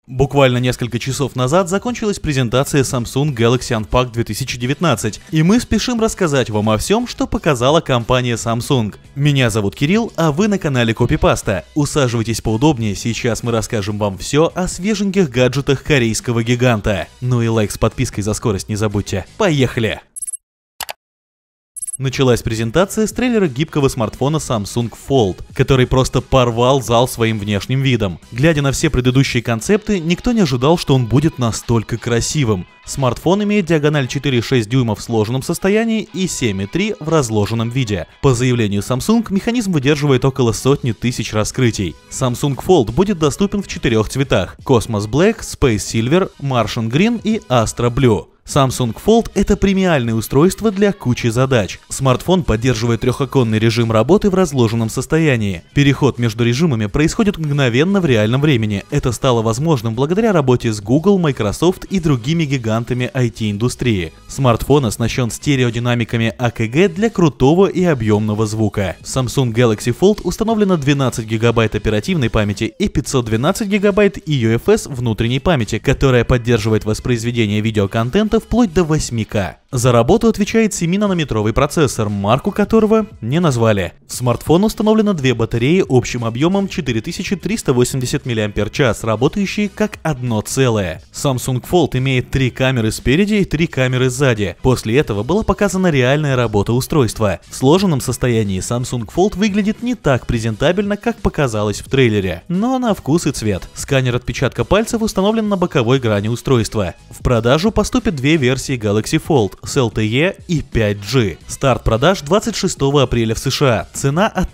Буквально несколько часов назад закончилась презентация Samsung Galaxy Unpacked 2019, и мы спешим рассказать вам о всем, что показала компания Samsung. Меня зовут Кирилл, а вы на канале Копипаста. Усаживайтесь поудобнее, сейчас мы расскажем вам все о свеженьких гаджетах корейского гиганта. Ну и лайк с подпиской за скорость не забудьте. Поехали! Началась презентация с трейлера гибкого смартфона Samsung Fold, который просто порвал зал своим внешним видом. Глядя на все предыдущие концепты, никто не ожидал, что он будет настолько красивым. Смартфон имеет диагональ 4,6 дюйма в сложенном состоянии и 7,3 в разложенном виде. По заявлению Samsung, механизм выдерживает около сотни тысяч раскрытий. Samsung Fold будет доступен в 4 цветах: Cosmos Black, Space Silver, Martian Green и Astra Blue. Samsung Fold – это премиальное устройство для кучи задач. Смартфон поддерживает трехоконный режим работы в разложенном состоянии. Переход между режимами происходит мгновенно в реальном времени. Это стало возможным благодаря работе с Google, Microsoft и другими гигантами IT-индустрии. Смартфон оснащен стереодинамиками AKG для крутого и объемного звука. В Samsung Galaxy Fold установлено 12 ГБ оперативной памяти и 512 ГБ eUFS внутренней памяти, которая поддерживает воспроизведение видеоконтента вплоть до 8К. За работу отвечает 7-нанометровый процессор, марку которого не назвали. В смартфон установлено две батареи общим объемом 4380 мАч, работающие как одно целое. Samsung Fold имеет 3 камеры спереди и 3 камеры сзади. После этого была показана реальная работа устройства. В сложенном состоянии Samsung Fold выглядит не так презентабельно, как показалось в трейлере, но на вкус и цвет. Сканер отпечатка пальцев установлен на боковой грани устройства. В продажу поступят две версии Galaxy Fold с LTE и 5G. Старт продаж 26 апреля в США. Цена от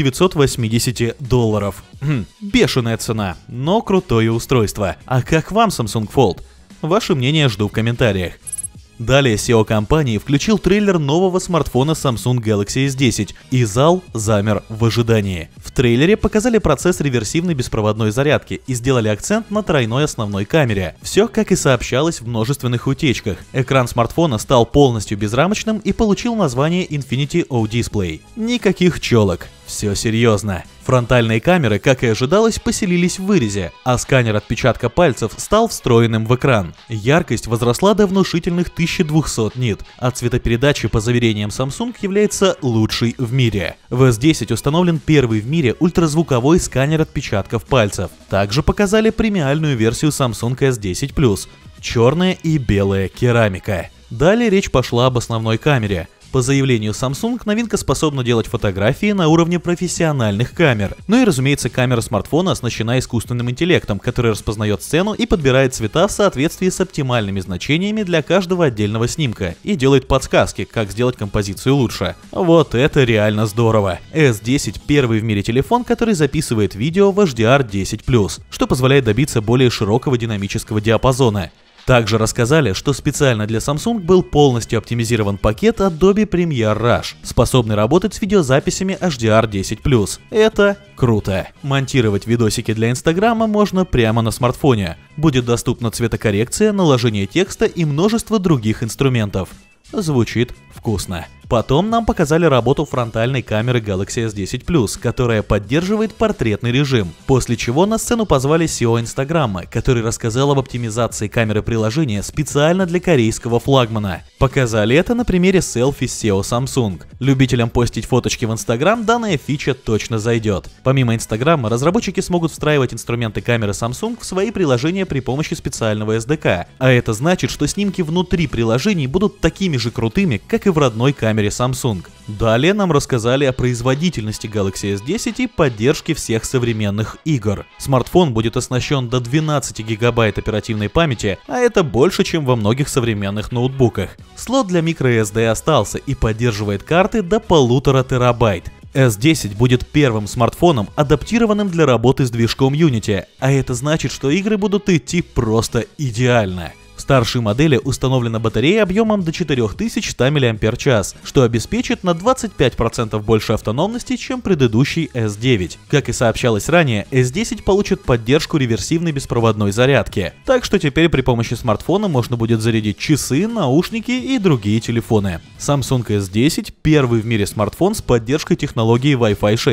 $1980. Бешеная цена, но крутое устройство. А как вам Samsung Fold? Ваше мнение жду в комментариях. Далее SEO компании включил трейлер нового смартфона Samsung Galaxy S10, и зал замер в ожидании. В трейлере показали процесс реверсивной беспроводной зарядки и сделали акцент на тройной основной камере. Все как и сообщалось в множественных утечках. Экран смартфона стал полностью безрамочным и получил название Infinity O-Display. Никаких челок. Все серьезно. Фронтальные камеры, как и ожидалось, поселились в вырезе, а сканер отпечатка пальцев стал встроенным в экран. Яркость возросла до внушительных 1200 нит, а цветопередача, по заверениям Samsung, является лучшей в мире. В S10 установлен первый в мире ультразвуковой сканер отпечатков пальцев. Также показали премиальную версию Samsung S10 Plus – черная и белая керамика. Далее речь пошла об основной камере. По заявлению Samsung, новинка способна делать фотографии на уровне профессиональных камер. Ну и разумеется, камера смартфона оснащена искусственным интеллектом, который распознает сцену и подбирает цвета в соответствии с оптимальными значениями для каждого отдельного снимка и делает подсказки, как сделать композицию лучше. Вот это реально здорово. S10 – первый в мире телефон, который записывает видео в HDR10+, что позволяет добиться более широкого динамического диапазона. Также рассказали, что специально для Samsung был полностью оптимизирован пакет Adobe Premiere Rush, способный работать с видеозаписями HDR10+. Это круто. Монтировать видосики для Инстаграма можно прямо на смартфоне. Будет доступна цветокоррекция, наложение текста и множество других инструментов. Звучит вкусно. Потом нам показали работу фронтальной камеры Galaxy S10 Plus, которая поддерживает портретный режим, после чего на сцену позвали SEO Инстаграма, который рассказал об оптимизации камеры приложения специально для корейского флагмана. Показали это на примере селфи с SEO Samsung. Любителям постить фоточки в Инстаграм данная фича точно зайдет. Помимо Инстаграма, разработчики смогут встраивать инструменты камеры Samsung в свои приложения при помощи специального SDK, а это значит, что снимки внутри приложений будут такими же крутыми, как и в родной камере Samsung. Далее нам рассказали о производительности Galaxy S10 и поддержке всех современных игр. Смартфон будет оснащен до 12 ГБ оперативной памяти, а это больше, чем во многих современных ноутбуках. Слот для microSD остался и поддерживает карты до 1,5 терабайт. S10 будет первым смартфоном, адаптированным для работы с движком Unity, а это значит, что игры будут идти просто идеально. В старшей модели установлена батарея объемом до 4100 мАч, что обеспечит на 25% больше автономности, чем предыдущий S9. Как и сообщалось ранее, S10 получит поддержку реверсивной беспроводной зарядки, так что теперь при помощи смартфона можно будет зарядить часы, наушники и другие телефоны. Samsung S10 – первый в мире смартфон с поддержкой технологии Wi-Fi 6.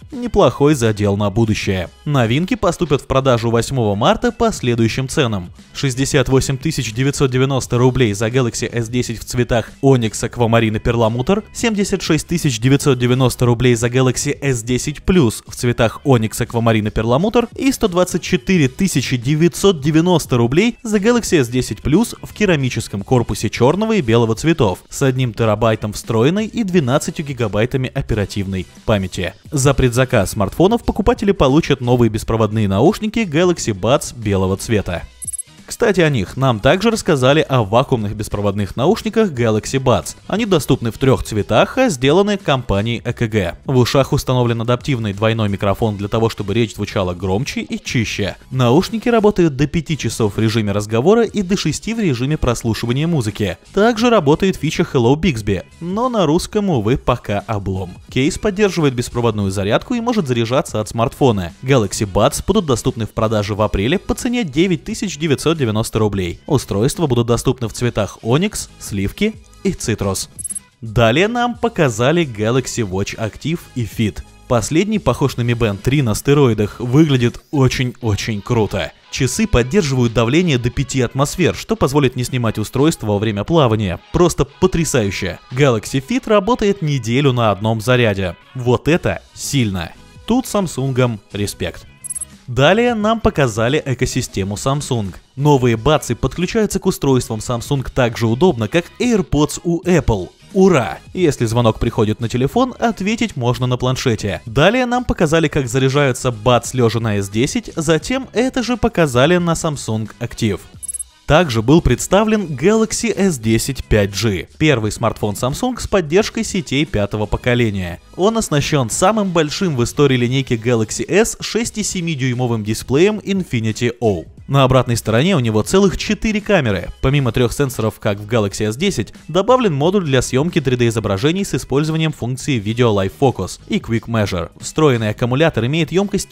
Неплохой задел на будущее. Новинки поступят в продажу 8 марта по следующим ценам. 68 990 рублей за Galaxy S10 в цветах Onyx, Аквамарин и Перламутр, 76 990 рублей за Galaxy S10 Plus в цветах Onyx, Аквамарин и Перламутр и 124 990 рублей за Galaxy S10 Plus в керамическом корпусе черного и белого цветов с 1 терабайтом встроенной и 12 гигабайтами оперативной памяти. За предзаказ смартфонов покупатели получат новые беспроводные наушники Galaxy Buds белого цвета. Кстати, о них нам также рассказали о вакуумных беспроводных наушниках Galaxy Buds. Они доступны в 3 цветах, а сделаны компанией EKG. В ушах установлен адаптивный двойной микрофон для того, чтобы речь звучала громче и чище. Наушники работают до 5 часов в режиме разговора и до 6 в режиме прослушивания музыки. Также работает фича Hello Bixby, но на русском, увы, пока облом. Кейс поддерживает беспроводную зарядку и может заряжаться от смартфона. Galaxy Buds будут доступны в продаже в апреле по цене 9990 рублей. Устройства будут доступны в цветах Onyx, Сливки и Citrus. Далее нам показали Galaxy Watch Active и Fit. Последний похож на Mi Band 3 на стероидах, выглядит очень-очень круто. Часы поддерживают давление до 5 атмосфер, что позволит не снимать устройство во время плавания. Просто потрясающе. Galaxy Fit работает неделю на одном заряде. Вот это сильно. Тут Samsung'ам респект. Далее нам показали экосистему Samsung. Новые бадсы подключаются к устройствам Samsung так же удобно, как AirPods у Apple. Ура! Если звонок приходит на телефон, ответить можно на планшете. Далее нам показали, как заряжаются Buds лежа на S10, затем это же показали на Samsung Active. Также был представлен Galaxy S10 5G, первый смартфон Samsung с поддержкой сетей 5-го поколения. Он оснащен самым большим в истории линейки Galaxy S 6,7-дюймовым дисплеем Infinity O. На обратной стороне у него целых 4 камеры. Помимо 3 сенсоров, как в Galaxy S10, добавлен модуль для съемки 3D-изображений с использованием функции Video Live Focus и Quick Measure. Встроенный аккумулятор имеет емкость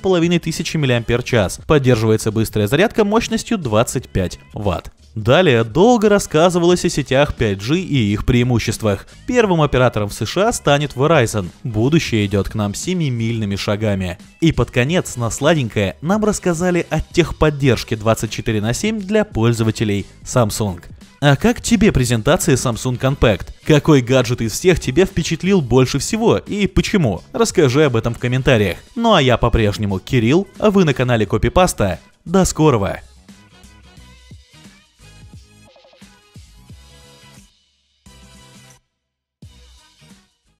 4500 мАч. Поддерживается быстрая зарядка мощностью 25 Вт. Далее долго рассказывалось о сетях 5G и их преимуществах. Первым оператором в США станет Verizon. Будущее идет к нам семимильными шагами. И под конец на сладенькое нам рассказали о техподдержке 24/7 для пользователей Samsung. А как тебе презентация Samsung Compact? Какой гаджет из всех тебя впечатлил больше всего и почему? Расскажи об этом в комментариях. Ну а я по-прежнему Кирилл, а вы на канале Копипаста. До скорого!